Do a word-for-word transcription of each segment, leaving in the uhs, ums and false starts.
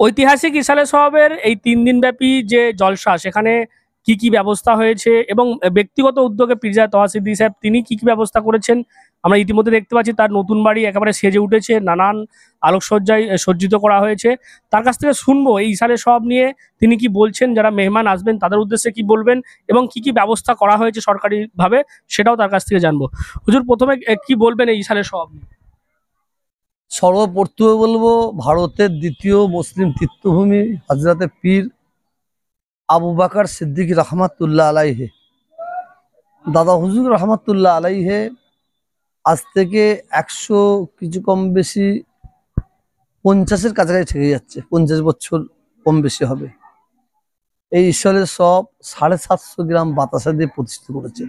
ঐতিহাসিক ইসালে সওয়াবের এই তিন দিনব্যাপী যে জলসা, সেখানে কি কি ব্যবস্থা হয়েছে এবং ব্যক্তিগত উদ্যোগে পীরজাদা তহা সিদ্দিকী সাহেব তিনি কি কি ব্যবস্থা করেছেন? আমরা ইতিমধ্যে দেখতে পাচ্ছি তার নতুন বাড়ি একেবারে সেজে উঠেছে, নানান আলোকসজ্জায় সজ্জিত করা হয়েছে। তার কাছ থেকে শুনবো এই ইসালে সওয়াব নিয়ে তিনি কি বলছেন, যারা মেহমান আসবেন তাদের উদ্দেশ্যে কি বলবেন এবং কি কি ব্যবস্থা করা হয়েছে সরকারিভাবে সেটাও তার কাছ থেকে জানবো। হুজুর, প্রথমে কি বলবেন এই ইসালে সওয়াব নিয়ে? সর্বপ্রথমে বলবো, ভারতের দ্বিতীয় মুসলিম তীর্থভূমি হযরতে পীর আবু বকর সিদ্দিকী রহমাতুল্লাহ আলাইহে, দাদা হুজুর রহমাতুল্লাহ আলাইহে আজ থেকে একশো কিছু কম বেশি পঞ্চাশের কাছাকাছি থেকে যাচ্ছে, পঞ্চাশ বছর কম বেশি হবে। এই ঈশ্বরের সব সাড়ে সাতশো গ্রাম বাতাসা দিয়ে প্রতিষ্ঠিত করেছেন।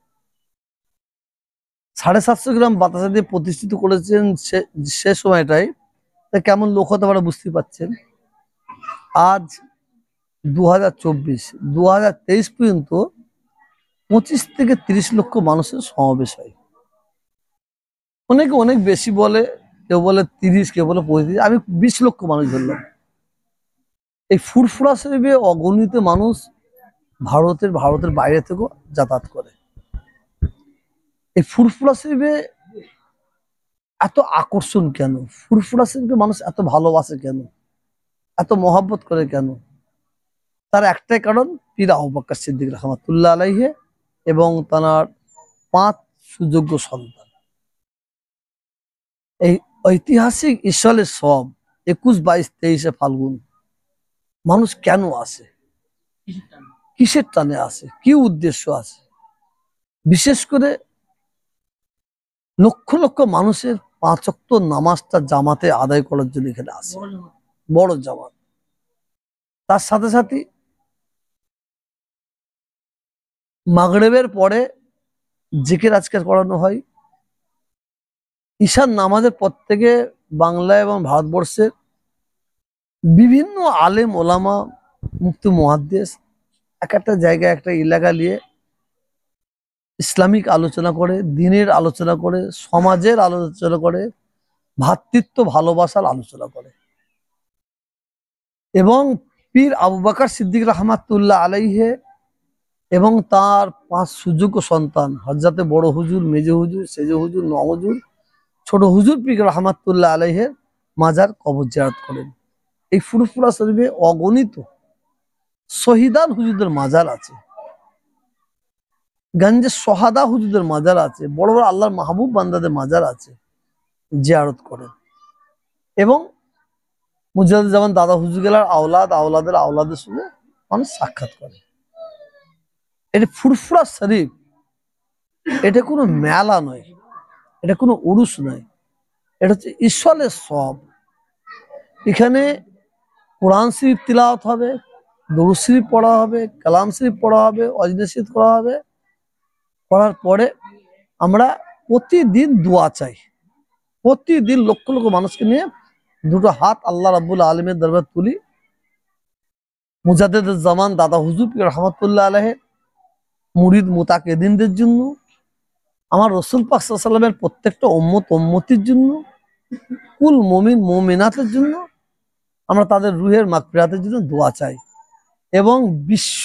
সাড়ে সাতশো গ্রাম বাতাসা দিয়ে প্রতিষ্ঠিত করেছেন সে সময়টাই কেমন লোক হতে পারে বুঝতে পারছেন। আজ দু হাজার চব্বিশ দু হাজার তেইশ পর্যন্ত পঁচিশ থেকে তিরিশ লক্ষ মানুষের সমাবেশ হয়। অনেকে অনেক বেশি বলে, কেউ বলে তিরিশ, কেউ বলে পঁয়ত্রিশ, আমি বিশ লক্ষ মানুষ ধরলাম। এই ফুরফুরা শরীফে অগণিত মানুষ ভারতের ভারতের বাইরে থেকেও যাতায়াত করে। এই ফুরফুরা শরীফে এত আকর্ষণ কেন? ফুরফুরা শরীফকে মানুষ এত ভালোবাসে কেন, এত মহব্বত করে কেন? তার একটাই কারণ, পীর আবু বকর সিদ্দিক রহমাতুল্লাহ আলাইহি এবং তার পাঁচ সুযোগ্য সন্তান। এই ঐতিহাসিক ইসালে সওয়াব একুশ বাইশ তেইশে ফাল্গুন মানুষ কেন আসে, কিসের টানে আসে, কি উদ্দেশ্য আছে? বিশেষ করে লক্ষ লক্ষ মানুষের পাঁচ ওয়াক্ত নামাজটা জামাতে আদায় করার জন্য এখানে আসে, বড় জামাত। তার সাথে সাথে মাগরিবের পরে জিকির আজকার করানো হয়। ঈশার নামাজের পর থেকে বাংলা এবং ভারতবর্ষের বিভিন্ন আলেম ওলামা, মুফতি মুহাদ্দিস এক একটা জায়গায় একটা এলাকা নিয়ে ইসলামিক আলোচনা করে, দ্বীনের আলোচনা করে, সমাজের আলোচনা করে, ভ্রাতৃত্ব ভালোবাসার আলোচনা করে। এবং পীর আবু বকর সিদ্দিক রহমাতুল্লাহ আলাইহি এবং তার পাঁচ সুযোগ্য সন্তান হযরতে বড় হুজুর, মেজো হুজুর, সেজো হুজুর, ন হুজুর, ছোট হুজুর পীর রহমাতুল্লাহ আলাইহির মাজার কবর জিয়ারত করেন। এই ফুরফুরা শরীফে অগণিত শহীদান হুজুরদের মাজার আছে, গঞ্জে সোহাদা হুজুরদের মাজার আছে, বড় বড় আল্লাহর মাহবুব বান্দাদের মাজার আছে, জিয়ারত করেন। এবং মুজাহিদুজ্জামান দাদা হুজুর গেলার আওলাদ, আওলাদের আওলাদের সঙ্গে মানুষ সাক্ষাৎ করে। এটা ফুরফুরা শরীফ, এটা কোনো মেলা নয়, এটা কোনো উরুস নয়, এটা হচ্ছে ইসলের সওয়াব। এখানে কোরআন শরীফ তিলাওয়াত হবে, দরুদ শরীফ পড়া হবে, কালাম শরীফ পড়া হবে, ওয়াজনে শরীফ করা হবে। করার পরে আমরা প্রতিদিন দোয়া চাই, প্রতিদিন লক্ষ লক্ষ মানুষকে নিয়ে দুটো হাত আল্লাহ রাব্বুল আলামিনের দরবারে তুলি। মুজাদ্দিদুজ্জামান দাদা হুজুর পীর রহমাতুল্লাহ আলাইহি মুরিদ মুতাকিদিনদের জন্য, আমার রাসূল পাক সাল্লাল্লাহু আলাইহি ওয়াসাল্লামের প্রত্যেকটা উম্মত উম্মতির জন্য, কুল মুমিন মুমিনাতের জন্য, আমরা তাদের রুহের মাগফিরাতের জন্য দোয়া চাই। এবং বিশ্ব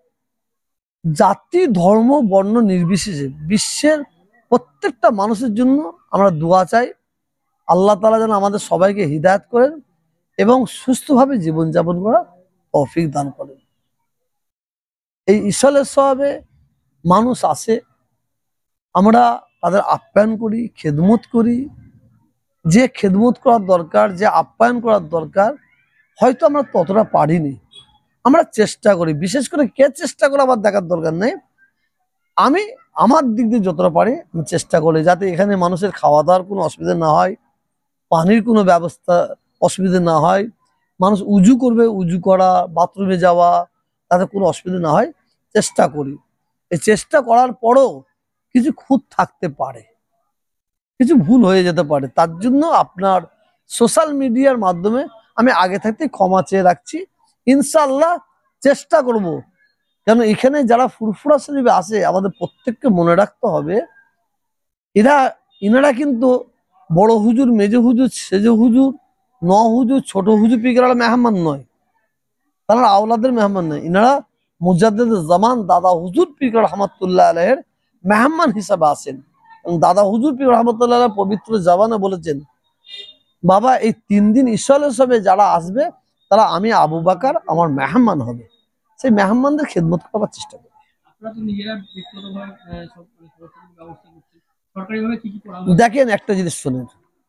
জাতি ধর্ম বর্ণ নির্বিশেষে বিশ্বের প্রত্যেকটা মানুষের জন্য আমরা দোয়া চাই। আল্লাহ তাআলা যেন আমাদের সবাইকে হিদায়াত করেন এবং সুস্থভাবে জীবনযাপন করার তৌফিক দান করেন। এই ইসালের সওয়াবে মানুষ আসে, আমরা তাদের আপ্যায়ন করি, খেদমত করি। যে খেদমত করার দরকার, যে আপ্যায়ন করার দরকার, হয়তো আমরা ততটা পারিনি, আমরা চেষ্টা করি। বিশেষ করে কে চেষ্টা করে আবার দেখার দরকার নেই, আমি আমার দিক দিয়ে যতটা পারি আমি চেষ্টা করি যাতে এখানে মানুষের খাওয়া দাওয়ার কোনো অসুবিধা না হয়, পানির কোনো ব্যবস্থা অসুবিধা না হয়, মানুষ উজু করবে, উজু করা, বাথরুমে যাওয়া, তাতে কোনো অসুবিধা না হয়, চেষ্টা করি। এই চেষ্টা করার পরও কিছু খুঁত থাকতে পারে, কিছু ভুল হয়ে যেতে পারে। তার জন্য আপনার সোশ্যাল মিডিয়ার মাধ্যমে আমি আগে থাকতে ক্ষমা চেয়ে রাখছি। ইনশাআল্লাহ চেষ্টা করব, কেন এখানে যারা ফুরফুরা শরীফে আসে আমাদের প্রত্যেককে মনে রাখতে হবে, এরা এনারা কিন্তু বড় হুজুর, মেজো হুজুর, সেজো হুজুর, ন হুজুর ছোট হুজুর পীররা মেহমান নয়, তারা আওলাদের মেহমান নয়, ইনারা মুজাদ্দিদ জামান দাদা হুজুর পীর রহমতুল্লাহ আলাইহির মেহমান হিসাবে আসেন। এবং দাদা হুজুর পীর রহমতুল্লাহ আলাইহি পবিত্র জবানে বলেছেন, বাবা এই তিন দিন ঈশ্বর হিসাবে যারা আসবে তারা আমি আবু বকর আমার মেহমান হবে, সেই মেহমানদের খেদমত করার চেষ্টা করি। দেখেন একটা জিনিস শোনেন,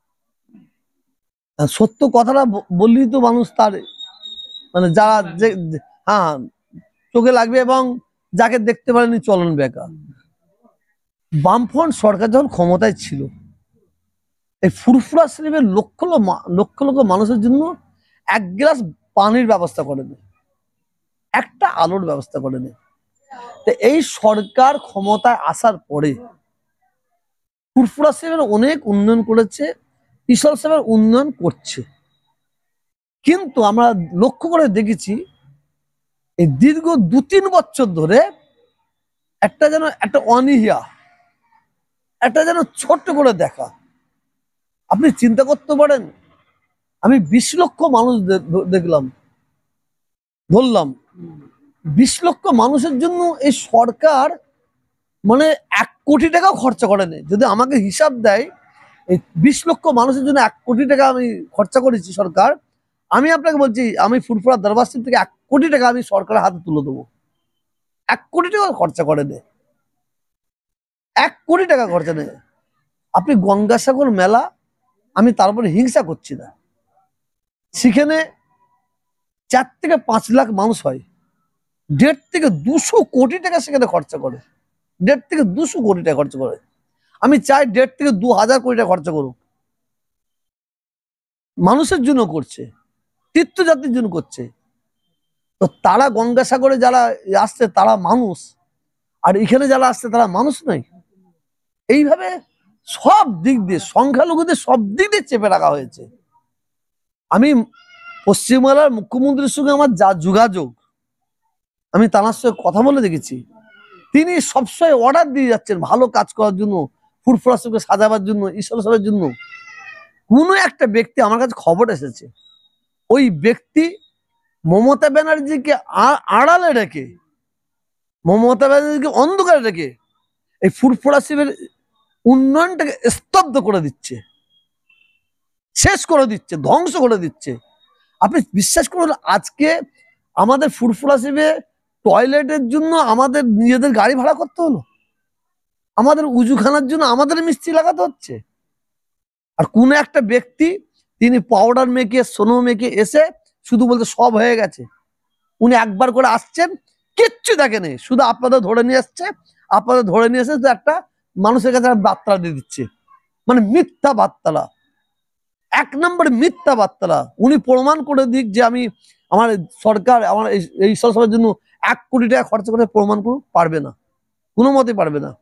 সত্য কথাটা বললেই তো মানুষ তার মানে যারা যে হ্যাঁ চোখে লাগবে এবং যাকে দেখতে পারেনি চলন বেকা। বামফ্রন্ট সরকার যখন ক্ষমতায় ছিল, এই ফুরফুরা শরীফের লক্ষ লক্ষ লক্ষ মানুষের জন্য এক গ্লাস পানির ব্যবস্থা করে দেয়, একটা আলোর ব্যবস্থা করে দেয়। তো এই সরকার ক্ষমতায় আসার পরে ফুরফুরা শরীফের অনেক উন্নয়ন করেছে, ঈশ্বর সাহেবের উন্নয়ন করছে। কিন্তু আমরা লক্ষ্য করে দেখেছি এই দীর্ঘ দু তিন বছর ধরে একটা যেন একটা অনীহা, একটা যেন ছোট্ট করে দেখা। আপনি চিন্তা করতে পারেন, আমি বিশ লক্ষ মানুষ দেখলাম, ধরলাম বিশ লক্ষ মানুষের জন্য এই সরকার মানে এক কোটি টাকাও খরচা করে নেই। যদি আমাকে হিসাব দেয় এই বিশ লক্ষ মানুষের জন্য এক কোটি টাকা আমি খরচা করেছি সরকার, আমি আপনাকে বলছি আমি ফুরফুরা দরবার শরীফ থেকে এক কোটি টাকা আমি সরকারের হাতে তুলে দেবো। এক কোটি টাকা খরচা করে নেয়, এক কোটি টাকা খরচা নেয়। আপনি গঙ্গাসাগর মেলা, আমি তারপরে হিংসা করছি না, সেখানে চার থেকে পাঁচ লাখ মানুষ হয়, দেড় থেকে দুশো কোটি টাকা সেখানে খরচা করে, দেড় থেকে দুশো কোটি টাকা খরচা করে। আমি চাই দেড় থেকে দু হাজার কোটি টাকা খরচা করুক, মানুষের জন্য করছে, তীর্থযাত্রীর জন্য করছে। তো তারা গঙ্গাসাগরে যারা আসছে তারা মানুষ, আর এখানে যারা আসছে তারা মানুষ নয়। এইভাবে সব দিক দিয়ে সংখ্যালঘুদের সব দিক দিয়ে চেপে রাখা হয়েছে। আমি পশ্চিমবাংলার মুখ্যমন্ত্রীর সঙ্গে আমার যা যোগাযোগ, আমি তার সঙ্গে কথা বলে দেখেছি, তিনি সবসময় অর্ডার দিয়ে যাচ্ছেন ভালো কাজ করার জন্য, ফুরফুরা শরীফকে সাজাবার জন্য, ঈশ্বর সাহেবের জন্য। কোনো একটা ব্যক্তি আমার কাছে খবর এসেছে, ওই ব্যক্তি মমতা ব্যানার্জিকে আড়ালে রেখে, মমতা ব্যানার্জিকে অন্ধকারে রেখে এই ফুরফুরা শরীফের উন্নয়নটাকে স্তব্ধ করে দিচ্ছে, শেষ করে দিচ্ছে, ধ্বংস করে দিচ্ছে। আপনি বিশ্বাস করুন, আজকে আমাদের ফুরফুরা শরীফে টয়লেটের জন্য আমাদের নিজেদের গাড়ি ভাড়া করতে হলো, আমাদের উজুখানার জন্য আমাদের মিস্ত্রি লাগাতে হচ্ছে। আর কোন একটা ব্যক্তি তিনি পাউডার মেখে সোনো মেখে এসে শুধু বলতে সব হয়ে গেছে। উনি একবার করে আসছেন, কিচ্ছু দেখেনি, শুধু আপনাদের ধরে নিয়ে আসছে, আপনাদের ধরে নিয়ে এসে একটা মানুষের কাছে বার্তা দিয়ে দিচ্ছে, মানে মিথ্যা বার্তালা, এক নম্বর মিথ্যা বার্তালা। উনি প্রমাণ করে দিক যে আমি আমার সরকার আমার এই ঈশ্বর সভার জন্য এক কোটি টাকা খরচা করে, প্রমাণ করুন, পারবে না, কোনো মতে পারবে না।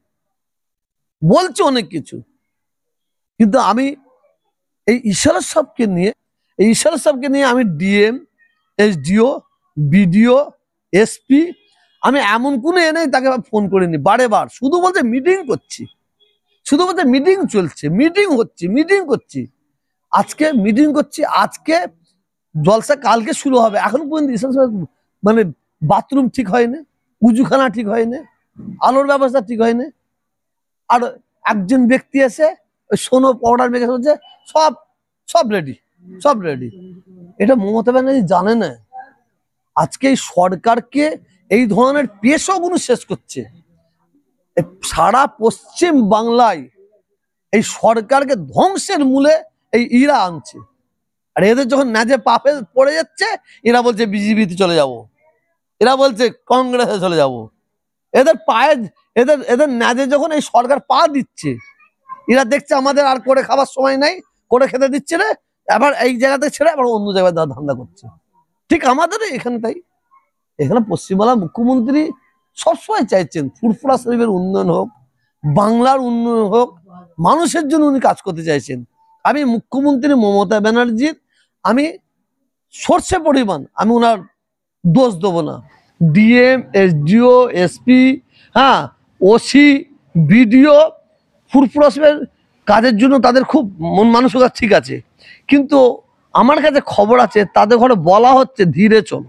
বলছে অনেক কিছু, কিন্তু আমি এই ঈশ্বর সবকে নিয়ে এই ঈশ্বর সবকে নিয়ে আমি ডিএম, এসডিও, বিডিও, এসপি, আমি এমন কোনো এনেই তাকে ফোন করিনি। বারে বার শুধু বলতে মিটিং করছি, শুধু বলতে মিটিং চলছে, মিটিং হচ্ছে, মিটিং করছি, আজকে মিটিং করছি, আজকে জলসা কালকে শুরু হবে। এখন পর্যন্ত মানে বাথরুম ঠিক হয়নি, উজুখানা ঠিক হয়নি, আলোর ব্যবস্থা ঠিক হয়নি। আর একজন ব্যক্তি এসে সোনো পাউডার মেখে বলছে সব সব রেডি, সব রেডি। এটা মমতা ব্যানার্জি জানে না। আজকে এই সরকারকে এই ধরনের পেশাগুলো শেষ করছে। সারা পশ্চিম বাংলায় এই সরকারকে ধ্বংসের মূলে এই ইরা আনছে। আর এদের যখন ন্যাজে পাপে পড়ে যাচ্ছে, এরা বলছে বিজেপিতে চলে যাব, এরা বলছে কংগ্রেসে চলে যাব। এদের পায়ে এদের এদের ন্যাজে যখন এই সরকার পা দিচ্ছে, এরা দেখছে আমাদের আর করে খাবার সময় নাই, করে খেতে দিচ্ছে না, আবার এই জায়গাতে ছেড়ে আবার অন্য জায়গায় ধান্দা করছে। ঠিক আমাদের এখানে তাই, এখানে পশ্চিমবাংলার মুখ্যমন্ত্রী সবসময় চাইছেন ফুরফুরা শরীফের উন্নয়ন হোক, বাংলার উন্নয়ন হোক, মানুষের জন্য উনি কাজ করতে চাইছেন। আমি মুখ্যমন্ত্রী মমতা ব্যানার্জির আমি সর্ষে পরিমাণ আমি ওনার দোষ দেবো না। ডিএম, এসডিও, এসপি, হ্যাঁ, ওসি, বিডিও ফুরফুরা শরীফের কাজের জন্য তাদের খুব মন মানসিকতা ঠিক আছে, কিন্তু আমার কাছে খবর আছে তাদের ঘরে বলা হচ্ছে ধীরে চলো।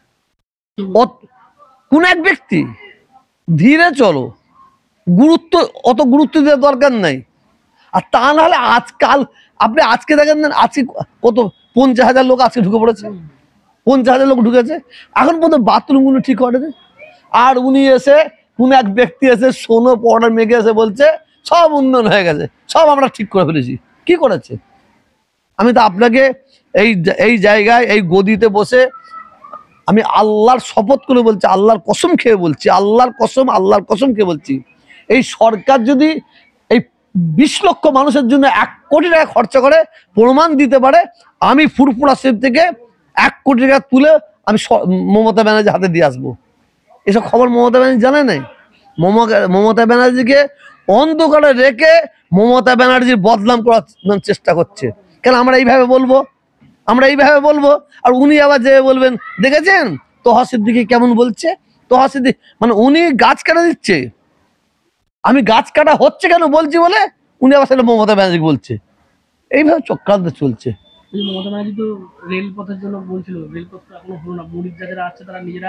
কোন এক ব্যক্তি ধীরে চলো, গুরুত্ব অত গুরুত্ব দেওয়ার দরকার নাই। আর তা নাহলে আজকাল আপনি আজকে দেখেন না, আজকে কত পঞ্চাশ হাজার লোক আজকে ঢুকে পড়েছে, পঞ্চাশ হাজার লোক ঢুকেছে, এখন পর্যন্ত বাথরুমগুলো ঠিক করেনি। আর উনি এসে কোন এক ব্যক্তি এসে সোনো পাউডার মেখে এসে বলছে সব উন্নয়ন হয়ে গেছে, সব আমরা ঠিক করে ফেলেছি। কি করেছে? আমি তো আপনাকে এই এই জায়গায় এই গদিতে বসে আমি আল্লাহর শপথ করে বলছি, আল্লাহর কসম খেয়ে বলছি, আল্লাহর কসম আল্লাহর কসম খেয়ে বলছি, এই সরকার যদি এই বিশ লক্ষ মানুষের জন্য এক কোটি টাকা খরচা করে প্রমাণ দিতে পারে, আমি ফুরফুরা শরীফ থেকে এক কোটি টাকা তুলে আমি মমতা ব্যানার্জির হাতে দিয়ে আসবো। এসব খবর মমতা ব্যানার্জি জানে নাই। মমতা ব্যানার্জিকে অন্ধকারে রেখে মমতা ব্যানার্জির বদনাম করার চেষ্টা করছে। কেন আমরা এইভাবে বলবো? আমরা এইভাবে বলবো আর উনি আবার যে বলবেন দেখেছেন তোহা সিদ্দিকী কেমন বলছে, তোহা সিদ্দিকী মানে উনি গাছ কাটা দিচ্ছে, আমি গাছ কাটা হচ্ছে কেন বলছি বলে উনি আবার সেটা মমতা ব্যানার্জি বলছে। এইভাবে চক্রান্ত চলছে। মমতা ব্যানার্জি তো রেলপথের জন্য বলছিল, রেলপথ এখনো হলো না, মুরিদ যারা আছে তারা নিজেরা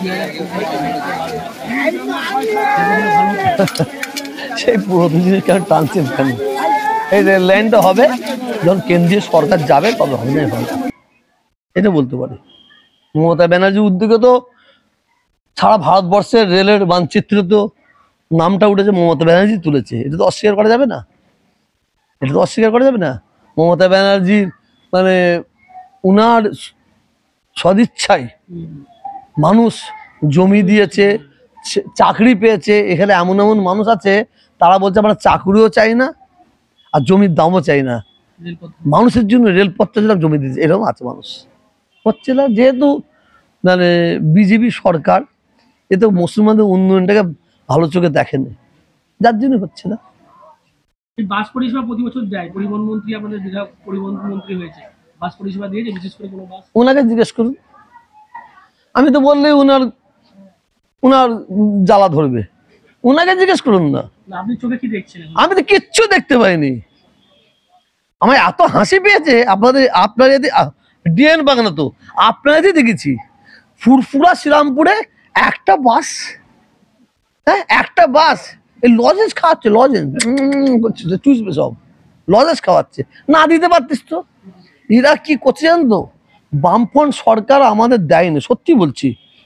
সেই পুরোনো জিনিস কেন টানছেন কেন? এই রেল লাইনটা হবে যখন কেন্দ্রীয় সরকার যাবে তবে হবে না, হবে এটা বলতে পারে। মমতা ব্যানার্জির উদ্যোগে তো সারা ভারতবর্ষের রেলের মানচিত্রে তো নামটা উঠেছে, মমতা ব্যানার্জি তুলেছে, এটা তো অস্বীকার করা যাবে না, এটা তো অস্বীকার করা যাবে না। মমতা ব্যানার্জি মানে উনার সদিচ্ছায় মানুষ জমি দিয়েছে, চাকরি পেয়েছে। এখানে এমন এমন মানুষ আছে তারা বলছে আমরা চাকরিও চাই না আর জমির দামও চাই না, মানুষের জন্য রেলপথটা যেটা জমি দিয়েছে, এরকম আছে মানুষ। হচ্ছে না যেহেতু মানে বিজেপি সরকার, এ তো মুসলমানদের উন্নয়নটাকে ভালো চোখে দেখেনি, যার জন্য হচ্ছে না। বাস পরিষেবা প্রতি বছর দেয়, পরিবহন মন্ত্রী আমাদের বিধায়ক পরিবহন মন্ত্রী হয়েছে, বাস পরিষেবা দিয়েছে বিশেষ করে কোনো বাস? ওনাকে জিজ্ঞেস করুন, আমি তো বললেই উনার উনার জ্বালা ধরবে, ওনাকে জিজ্ঞেস করুন না। আপনি চোখে কি দেখছেন? আমি তো কিচ্ছু দেখতে পাইনি, আমার এত হাসি পেয়েছে। আপনাদের আপনার ডিএন বাগানে তো আপনাদের দেখেছি ফুরফুরা শ্রীরামপুরে একটা বাস, হ্যাঁ একটা বাস এই লজেন্স খাওয়াচ্ছে, লজেন্স চুষবে সব, লজেন্স খাওয়াচ্ছে। না দিতে পারতিস তো? এরা কি করছে জান তো, বামফ্রন্ট সরকার আমাদের দেয়নি, সত্যি বলছি।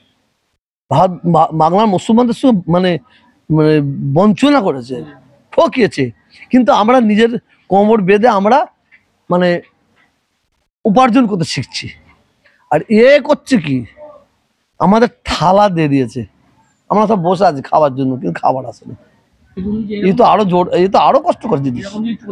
বাংলার মুসলমানদের সঙ্গে মানে মানে বঞ্চনা করেছে, ঠকিয়েছে, কিন্তু আমরা নিজের কোমর বেঁধে আমরা মানে উপার্জন করতে শিখছি। আর এ করছে কি, আমাদের থালা দিয়ে দিয়েছে, আমরা সব বসে আছি খাওয়ার জন্য, কিন্তু খাবার আসে না। এই তো আরো জোর, এই তো আরো কষ্ট করে জিনিস।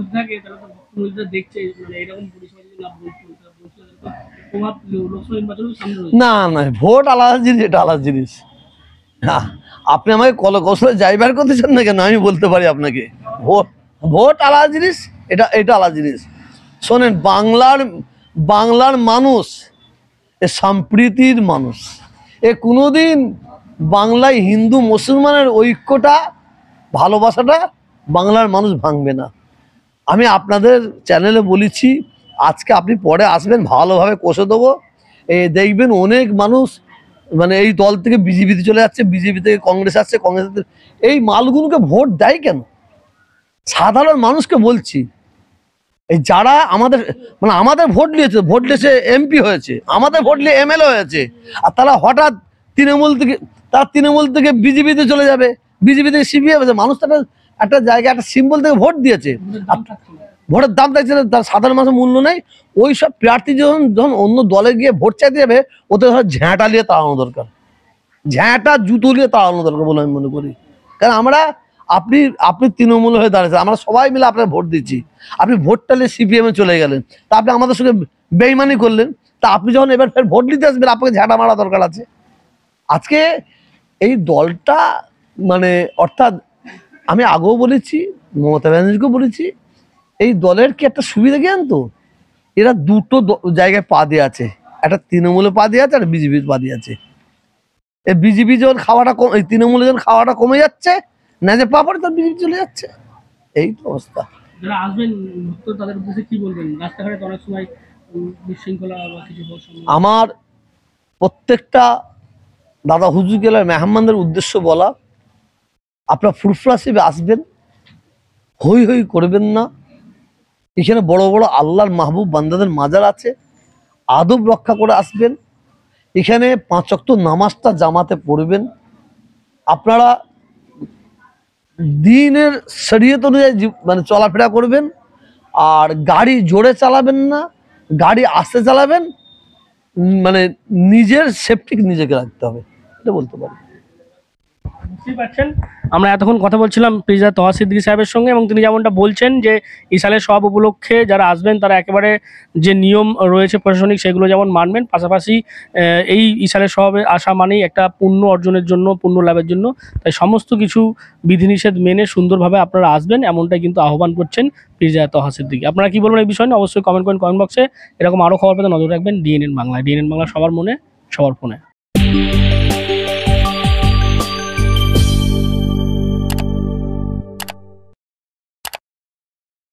না না, ভোট আলাদা জিনিস, এটা আলাদা জিনিস। হ্যাঁ, আপনি আমাকে কল কৌশলে যাইবার করতেছেন না কেন, আমি বলতে পারি আপনাকে, ভোট ভোট আলাদা জিনিস, এটা এটা আলাদা জিনিস। শোনেন, বাংলার বাংলার মানুষ এ সম্প্রীতির মানুষ, এ কোনোদিন বাংলায় হিন্দু মুসলমানের ঐক্যটা ভালোবাসাটা বাংলার মানুষ ভাঙবে না। আমি আপনাদের চ্যানেলে বলেছি, আজকে আপনি পরে আসবেন, ভালোভাবে কষে দেবো। এ দেখবেন অনেক মানুষ মানে এই দল থেকে বিজেপিতে চলে যাচ্ছে, বিজেপি থেকে কংগ্রেস আসছে, কংগ্রেস এই মালগুলোকে ভোট দেয় কেন? সাধারণ মানুষকে বলছি, এই যারা আমাদের মানে আমাদের ভোট নিয়েছে, ভোট নিয়েছে এমপি হয়েছে, আমাদের ভোট নিয়ে এমএলএ হয়েছে, আর তারা হঠাৎ তৃণমূল থেকে তার তৃণমূল থেকে বিজেপিতে চলে যাবে, বিজেপি থেকে সিপিএম হয়েছে। মানুষ তারা একটা জায়গায় একটা সিম্বল থেকে ভোট দিয়েছে, ভোটের দাম থাকছে না, তার সাধারণ মানুষের মূল্য নেই। ওই সব প্রার্থী যখন যখন অন্য দলে গিয়ে ভোট চাইতে যাবে, ওদের ধর ঝ্যাঁটা নিয়ে তাড়ানো দরকার, ঝ্যাঁটা জুতো নিয়ে তাড়ানো দরকার বলে আমি মনে করি। কারণ আমরা আপনি আপনি তৃণমূল হয়ে দাঁড়িয়েছেন, আমরা সবাই মিলে আপনার ভোট দিচ্ছি, আপনি ভোটটা নিয়ে সিপিএম এ চলে গেলেন, তা আপনি আমাদের সঙ্গে বেইমানি করলেন, তা আপনি যখন এবার ফের ভোট নিতে আসবেন আপনাকে ঝাঁটা মারা দরকার আছে। আজকে এই দলটা মানে অর্থাৎ আমি আগেও বলেছি, মমতা ব্যানার্জিকেও বলেছি, এই দলের কি একটা সুবিধা জ্ঞান তো, এরা দুটো জায়গায় পা দিয়ে আছে, একটা তৃণমূলে পা দিয়ে আছে আর বিজেপির পা দিয়ে আছে। এই বিজেপি যখন খাওয়াটা কম, এই তৃণমূলে যখন খাওয়াটা কমে যাচ্ছে, না যে পা পড়ে তার বিজেপি চলে যাচ্ছে, এই তো অবস্থা। যারা আসবেন তাদের উদ্দেশ্যে কি বলবেন? রাস্তাঘাটে অনেক সময় বিশৃঙ্খলা বা কিছু হওয়ার সম্ভাবনা? আমার প্রত্যেকটা দাদা হুজুর গেলার মেহমানদের উদ্দেশ্য বলা, আপনার ফুরফুরাসিবে আসবেন, হই হই করবেন না। এখানে বড় বড় আল্লাহর মাহবুব বান্দাদের মাজার আছে, আদব রক্ষা করে আসবেন। এখানে পাঁচ ওয়াক্ত নামাজটা জামাতে পড়বেন। আপনারা দিনের শরীয়ত অনুযায়ী জীব- মানে চলাফেরা করবেন। আর গাড়ি জোরে চালাবেন না, গাড়ি আস্তে চালাবেন। উম, মানে নিজের সেফটি নিজেকে রাখতে হবে, এটা বলতে পারি। বুঝতেই পারছেন, আমরা এতক্ষণ কথা বলছিলাম পিরজাদা তোহা সিদ্দিকী সাহেবের সঙ্গে, এবং তিনি যেমনটা বলছেন যে ইসালের সব উপলক্ষে যারা আসবেন তারা একেবারে যে নিয়ম রয়েছে প্রশাসনিক সেগুলো যেমন মানবেন, পাশাপাশি আহ, এই ইসালের সবে আসা মানেই একটা পুণ্য অর্জনের জন্য, পুণ্য লাভের জন্য, তাই সমস্ত কিছু বিধিনিষেধ মেনে সুন্দরভাবে আপনারা আসবেন, এমনটাই কিন্তু আহ্বান করছেন পিরজাদা তোহা সিদ্দিকী। আপনারা কি বলবেন এই বিষয় নিয়ে অবশ্যই কমেন্ট করেন কমেন্ট বক্সে। এরকম আরও খবর পেতে নজর রাখবেন ডিএনএন বাংলায়। ডিএনএন বাংলা সবার মনে, সবার ফোনে।